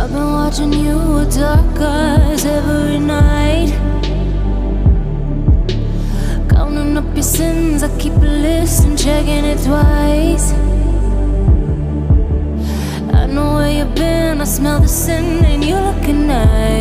I've been watching you with dark eyes every night, counting up your sins. I keep a list and checking it twice. I know where you've been, I smell the sin and you're looking nice.